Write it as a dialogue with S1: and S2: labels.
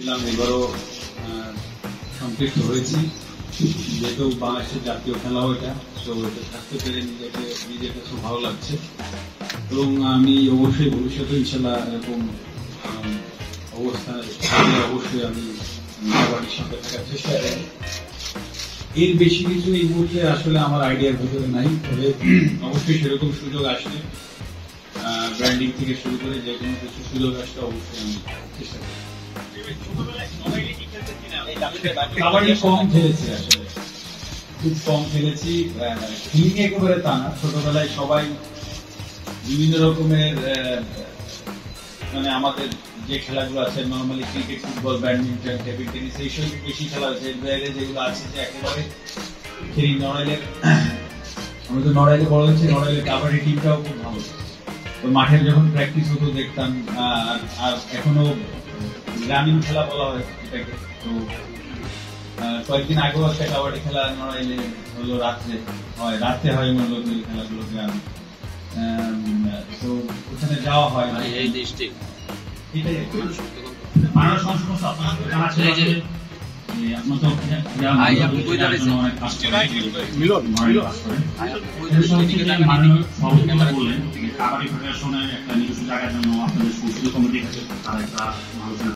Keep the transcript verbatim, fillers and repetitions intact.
S1: ছিলাম, এবারও সম্পৃক্ত হয়েছি, যেহেতু বাংলাদেশের জাতীয় খেলাও এটা, তো এটা থাকতে পেরে নিজেকে নিজের কাছে ভালো লাগছে এবং আমি অবশ্যই ভবিষ্যতে ইনশাল্লাহ এরকম অবস্থা অবশ্যই আমি কাবাডির সঙ্গে থাকার চেষ্টা করি। এর বেশি কিছু এই মুহূর্তে আসলে আমার আইডিয়ার ভেতরে নাই, তবে অবশ্যই সেরকম সুযোগ আসলে ব্র্যান্ডিং থেকে শুরু করে যে কোনো কিছু সুযোগ আসলে অবশ্যই আমি চেষ্টা করি। কাবাডি কম খেলেছি, আসলে খুব কম খেলেছি, খেলিনি একেবারে তা না। ছোটবেলায় সবাই বিভিন্ন রকমের মানে আমাদের যে খেলাগুলো আছে normally cricket, football, badminton, table tennis, এইসব বেশি খেলা হয়েছে। এর বাইরে যেগুলো আছে যে একেবারে খেলি, নড়াইলের আমি তো নড়াইলে বড় হয়েছি, নড়াইলের কাবাডি টিমটাও খুব ভালো। তো মাঠের যখন প্র্যাকটিস হতো দেখতাম, আর এখনো গ্রামীণ খেলা বলা হয় এটাকে। তো কয়েকদিন আগেও একটা কাবাডি খেলা নড়াইলে হলো, রাত্রে হয়, রাত্রে হয় মূলত এই খেলাগুলো গ্রামে। তো ওখানে যাওয়া হয় না। এই ডিস্ট্রিক্ট এটাই মানব সংস্কৃতি আপনার জানা ছিল যে আপনার তো মিলন বললেন কাবাডি ফেডারেশনের একটা নিজস্ব জায়গার জন্য আপনাদের সংস্কৃতি কমিটি তারা একটা